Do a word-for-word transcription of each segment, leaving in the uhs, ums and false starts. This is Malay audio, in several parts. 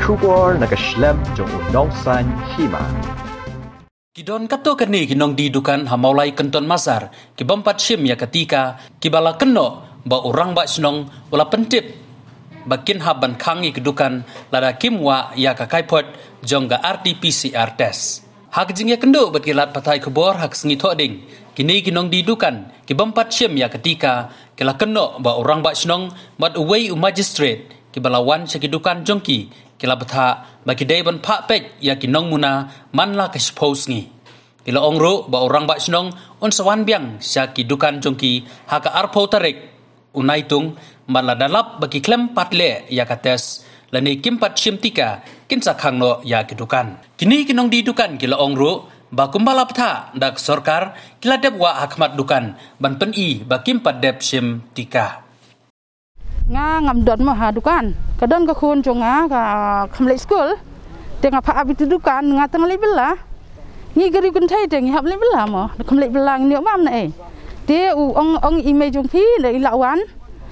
kubor nagaslam jong unongsan hima. Kidon kato kani kinong didukan hamaulay kenton masar kibampat sim ya ketika kibala keno ba orang ba senong wala pentip bakin haban kangi kedukan lada kimwa ya kakaipot jongga R T P C R test hak jingya kendo berkilat patai kubor hak sengi thoding kini kinong didukan kibampat sim ya ketika kila keno ba orang ba senong mat away u magistrate kibalawan sekidukan jongki kila betha bagi daiban pak pek ya kinong muna manla ke suppose ngi kila ongro ba orang ba senong on sawan biang sya kidukan jongki haka arpo tarik unaitung manla dalap bagi klem patle ya kates lani kimpat simtika kinsa khangno ya kidukan kini kinong didukan kila ongro ba kumbala betha dak sarkar kila debwa hakmat dukan ban pen i ba kimpat deb simtika nga ngam don ma ha dukan kadon ka khun jonga ka khamle school tengah pa abitu dukan nga teng le bela ngi gari kun thai teng hab le bela mo khamle bela ni mam na e te u ong ong email jong phi le lawan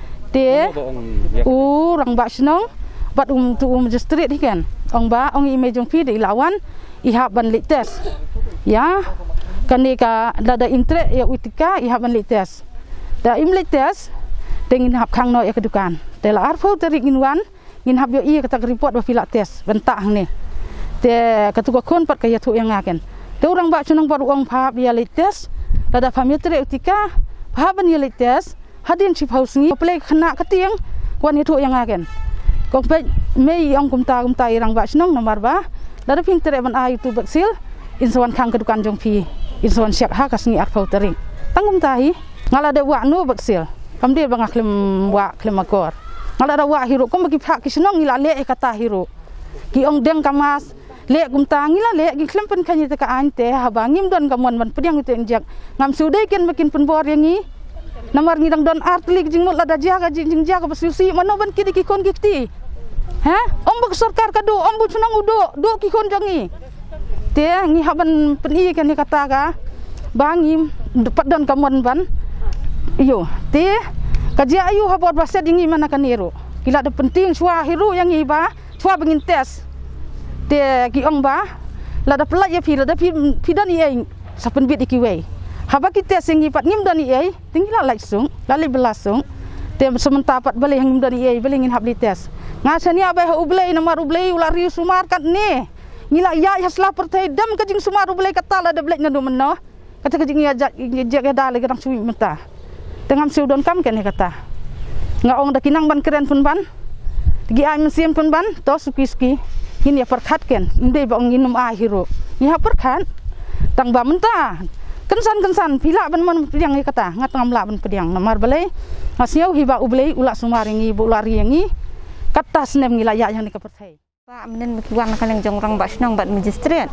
te u rang ba snong bat um tu um street hikan ong ba ong email jong phi le lawan i hab ban le test ya kani ka dada intre ya utika i hab ban le test da im le test tengin hab khang no ya kedukan tela arfo terik inwan ngin hab yo i kata report ba filak test bentak ni te katuka kon pat kaya tu yang ngaken te orang ba chunang par uang phap dia le test dada family tere utika phap ban ya le test hadin chip house ni play khana katiang kwan hi tu yang ngaken kong pe mei ong kumta kumta irang ba chunang nomor ba dada pin tere ban ai tu baksil insawan khang kedukan jong phi insawan syak ha kasni arfo terik tangum tahi ngala de wa no baksil kamdir bang aklem wa klem akor ngala da wa hiro kom bagi phak kisnong ngila le kata hiro ki ong deng kamas le kumta ngila le ki klem pen khani ta ka ante habangim don kamon man pediang te injak ngam sudai ken makin pen bor yangi namar ngidang don artlik jing mut lada jaga jing jing jaga basusi mano ban kidi ki kon gikti ha ombuk sarkar kadu ombu chunang udo do ki kon jangi te ngi haban pen i ken kata ka bangim dapat don kamon ban iyo te kajia ayu habor baset dingi mana kaniro kila de penting swa hiru yang iba swa bengin tes te ki ong ba la da pelak ya pi la da pi pi dan ye sapen bit ikiwe haba ki tes yang ipat ngim dan ye tinggi la langsung lali belasung te sementara pat beli ngim dan ye beli ngin habli tes ngasani abai ha ublei nomor ublei ulari sumar kat ne ngila ya hasla pertai dam kajing sumar ublei kata la da blek ngadu menno kata kajing ya jak jak da lagi dang suwi menta tengam siudon kam ken kata nga ong dakinang ban keren pun ban gi ay mesin pun ban to suki-suki hin ya perkhat ken inde ba ong inum a hiro ya perkhat tang ba menta kensan-kensan pila ban mon pediang kata ngat ngam la ban pediang namar balai ngasiau hiba ublei ula sumaringi bu lari yangi kata snem ngila ya yang dikapertai ba menen mikiwan kan jong rang ba snong bat magistrate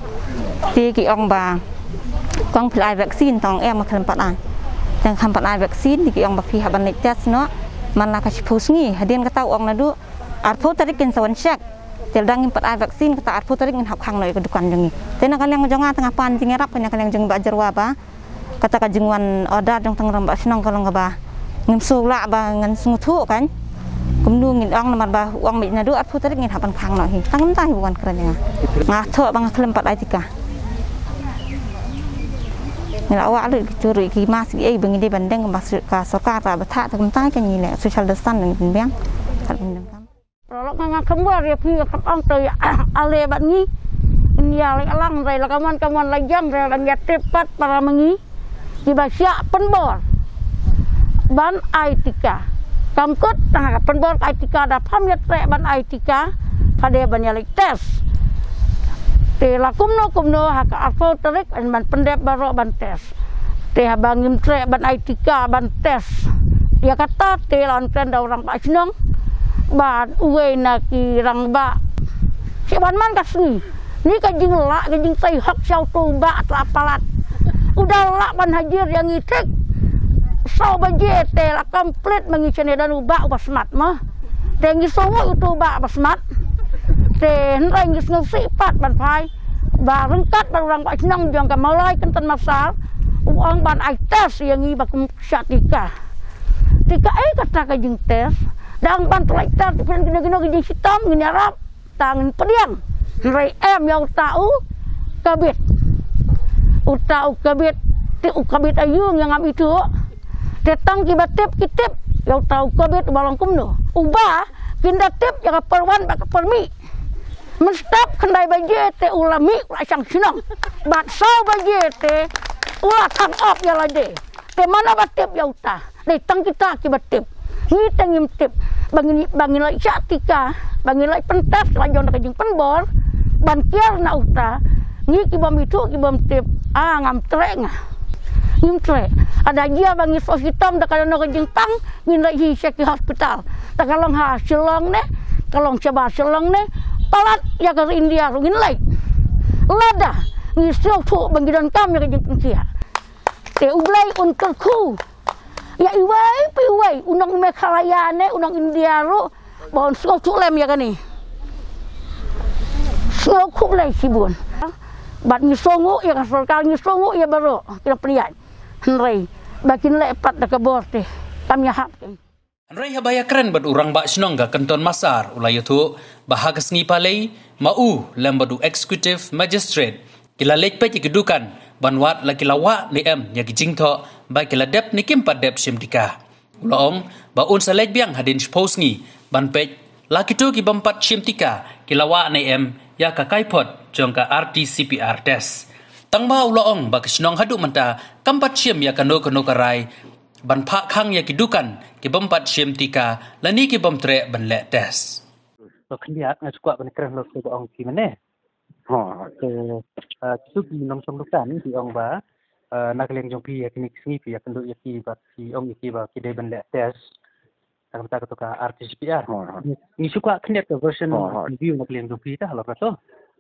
ti ki ong ba kong pilai vaksin tong em kan pat an yang hampat ai vaksin di yang bafi haban le test no man la ka chipusngi hadin ka taw ong na du arpo tarik ken sawan syak tel dang impat ai vaksin ka ta arpo tarik ngin hap khang noi ka dukan jangi tena kan yang jonga tengah pan jing erap kan yang jeng ba jarwa ba kata ka jingwan oda dong tang ramba senong kalong ka ba ngim su la ba ngan sungthu kan kumnu ngin ong namar ba ong mi na du arpo tarik ngin hapan khang noi tangam tai bukan keren nga ngah tho bang klem pat ai tika ngila awak lu curi ki mas ki ai bengi de bandeng masuk ka sarkar ta betha ta kumtai kan ni le social distance nang beng kal bendang kam prolog nga kembar ya pi kap ang te ale bat ni india le alang re la kaman kaman la jam re la tepat para mengi di basya penbor ban aitika kamkut tang penbor aitika da pham yat re ban aitika phade ban ya le test te la kumno kumno ha ka afo terik ban pendep baro ban tes te habangim tre ban aitika ban tes ya kata te lan kan da orang ba snong ban uwe na ki rang ba si ban man kasni ni ka jing la ka jing tai hak sau tu ba apalat udah la ban hajir yang itik sau baje te la komplit mengicene dan uba basmat mah te ngi sowo tu ba basmat te nrai ngis ngosi pat ban phai ba rengkat ba orang ba senang jong ka malai kenten masal uang ban ai tes yang ngi ba kum syatika tika ai kata ka jing tes dang ban traktor pen gino gino jing sitam ngin arab tang pediang rai em yang tahu kabit utau kabit ti kabit ayung yang am itu tetang kibatip kitip yang tahu kabit balong kumno ubah kinda tip yang perwan bak permi menstap kendai baje te ulami lasang sinang bat sau baje te ulah tang op ya lade te mana batip ya utah dei tang kita kibatip ni tangim tip bangin bangin lai satika bangin lai pentas lanjon kajing penbor ban kiar na uta ni ki bom itu ki bom tip ah ngam treng ngim tre ada dia bangin sos hitam da kana kajing tang ngin lai hi seki hospital ta kalong ha silong ne kalong coba silong ne palat ya ke India ngin lai lada ni sio tu bangidan kam ya kajing pensia te ublai untuk ku ya iwai piwai unang Meghalaya ne unang India ro bon so tu lem ya kani so ku lai sibun bat ni songo ya kasal ni songo ya baru kira prian henry bakin le pat da kabor te kami hap Henry habaya keren bad urang ba snong ga kanton Masar ulay tu bahagas ngi palay mau lembadu executive magistrate kila lek pe kedukan banwat laki lawa ni em nya gijingtho ba kila dep ni kim padep simtika ulong ba un salek biang hadin spose ngi ban pe laki tu ki bampat simtika kilawa ni em ya ka kaipot jong ka R T C P R test tangba ulong ba kisnong hadu manta kampat sim ya kano kano karai ban pha khang ya kidukan ki bampat simtika lani ki bamtre ban le test lo khliat ngai squat ban kren lo ko ong ki mane ha ke tu ki nom som lukan ti ong ba nak leng jong pi ya klinik sni pi ya kendu ya ki ba ki ong ki ba ki de ban le test tak ta to ka R T C P R ni squat khliat ke version review nak leng jong pi ta lo ka to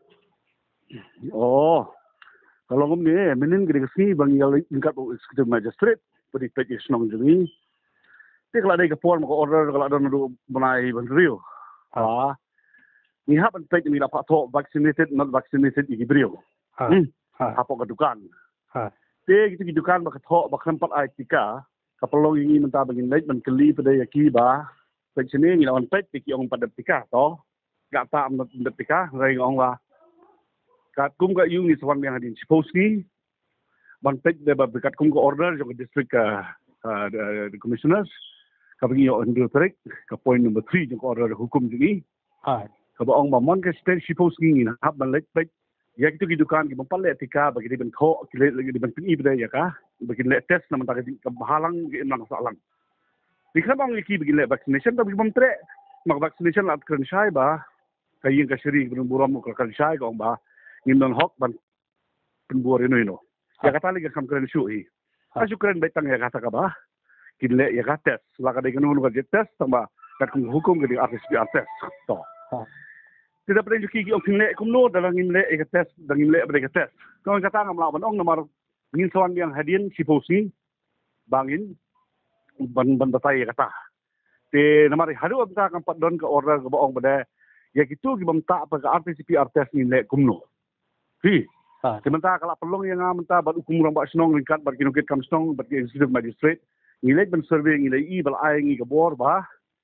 oh kalau ngom ni menen gede sni bang ya ingkat executive magistrate pedi pedi snong jeng ti kalau ada ke form ko order kalau ada ndu benai ban rio ha ni hab an pedi ni dapat to vaccinated not vaccinated i brio ha apa kedukan ha te gitu kedukan bak to bak tempat ai tika kapelong ini mentah bagin leit man keli pada yaki ba vaccine ni lawan pet ki ong pada tika to gak ta am tika rai ngong wa kat kum ga yung ni swan yang hadin suppose ni ban pet de ba kat kum ko order jong district uh, uh, the commissioners kabagi yo under trek ka point number three jong order hukum ni ha ka ba ong mamon ka state suppose ni na hab ban leit pet ya itu kidukan ki bampal le tika bagi ben tho ki le di ben pi beda ya ka bagi le test na mata ka bahalang gi nang salang dikha bang ki bagi le vaccination ta bagi bam tre mak vaccination lat kren shai ba kayin ka shiri ben buram ka kren shai ko ba ngin non hok ban pen buar ino ino ya kata lagi kam kren shu hi asu kren betang ya kata ka ba ki le ya ka test la ka de gnu ka test tamba kat hukum ke di R T C P R test to tidak pernah juga ki ok le kumno dalam ngimle e test dalam ngimle ber test kau kata ngam lawan ong nomor ngin sawan yang hadian siposi bangin ban ban batai kata te nomor hadu abta kam padon ke order ke ong bade ya gitu ki bamta apa ke R T C P R test ngimle kumno hi sementara kalau pelong yang amta bad hukum rang ba snong ringkat bad kinukit kam snong bad executive magistrate ngile ban survey ngile i bal ai ngi ke bor ba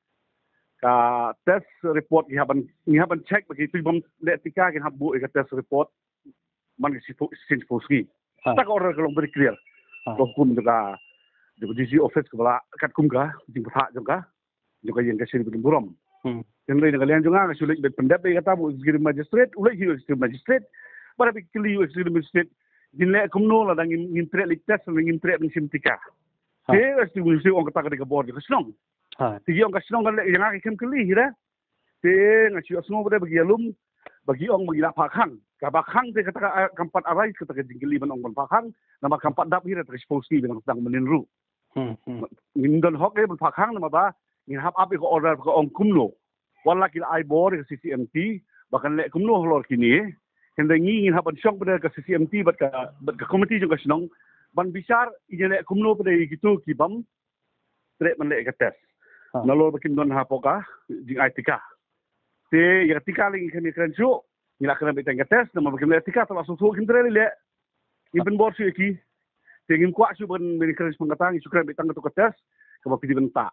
ka test report ni haban ni haban check bagi tu bom etika kan habu ka test report man si sin foski tak order kalau beri clear hukum juga di D C office kepala kat kum ka jing pha juga juga yang ka sini burom yang lain kalian juga ka sulit pendap kata bu executive magistrate ulai hi executive magistrate bara bi kli executive magistrate dinle kumno la dang ngin tre lik test ngin tre ng simtika ke executive magistrate ong kata ka board ka snong ha tigi ong kasnong kan yang aki kem keli hira te ngaci asno pada bagi alum bagi ong bagi lapak hang ka bakhang te kata kampat arai kata jingkeli ban ong ban pakhang nama kampat dap hira expose ni dengan sedang meninru hmm ngindon hok e ban pakhang nama ba ngin hap up ko order ko ong kumno wala kila ai bor ke C C M T bahkan le kumno lor kini henda ngi ngin haban syong pada ke C C M T bat ka bat ka komiti jong kasnong ban bisar ije le kumno pada gitu kibam tre man le ka test nalor bakin don hapoka jing aitika te ya tika ling kami kren su ngila kena beteng test nama bakin le tika tala susu kintre le ibn bor su ki te ngin kwa su ban ben kren pengatang su kren betang to test ka bakin benta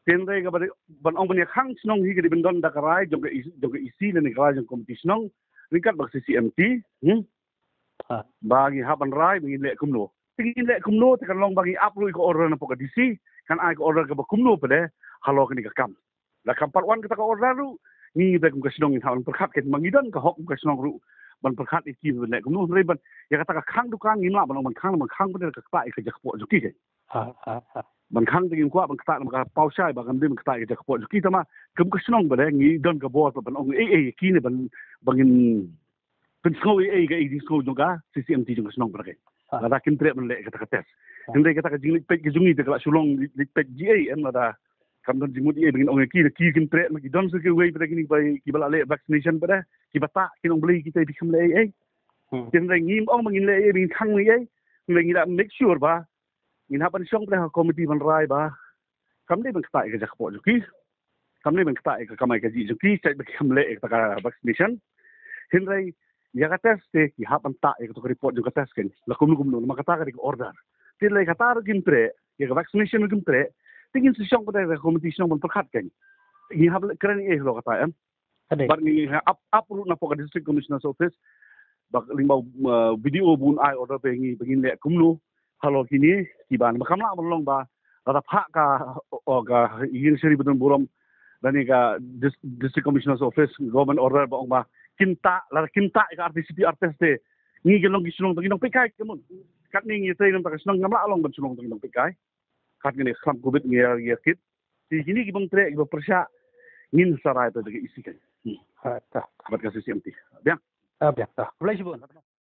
Tendai ka ban ong banya khang snong hi gidi bendon da karai jong ke jong ke isi le ni karai jong komiti snong ringkat bak C C M T hm bagi haban rai bagi le kumno tingin le kumno te kan long bagi upload ko order na po ka D C kan ai ko order ka ba kumno pede halo kini ka kam la kam part one kita ka order ru ni be kum ka snong in hawan perkhat ke mangidan ka hok ka snong ru ban perkhat iki le kumno re ban ya kata ka khang dukan ngin la ban ban khang ban khang pede ka pa ka jak po juki ke ha ha ha ban khang tingin kwa ban kata ka pau sai ba kan dim kata ka jak po juki tama kum ka snong bede ngi don ka bo ban ong ei ei ki ne ban bangin pen sngo ei ga ei sngo juga C C M T juga snong berke ada kin tre men le kata tes inde kata ka jingli pek jungi de kala sulong li pek G A em ada kam don jimut ei begin ong ki ki kin tre ma ki don se ke wei pada kini bai ki bala le vaccination pada ki bata kin ong beli kita dikam le ei tin re ngim ong mangin le ei bin khang ni ei le ngi da make sure ba ngin hapan song pada committee ban rai ba kam le ban kata ka jak po juki kam le ban kata ka kamai ka ji juki sai bekam le ka vaccination hin re ya kata ste ki hapan ta e to report juga tes kan la kum kum no makata ka dik order tin le kata ro kim tre ya vaccination kim tre tingin si song pada competition bon perkhat kan ni hab keren e lo kata em bar ni up up na po ka district commissioner's office bak limau video bun ai order pe ngi begin le kum no halo kini ki ban makam la long ba kata phak ka o ga yin seri betul buram dan ni ka district commissioner's office government order ba ong ba kinta la kinta ka artis pi artis te ngi gelong gi sunong tong pikai kemun kat ni ngi tei nang ta sunong ngam la long ban sunong tong pikai kat ni kham kubit ngi ya kit ti gini gi bang tre gi persya ngin sarai to de isi kan ha ta bat ka C C M T bien ah bien ta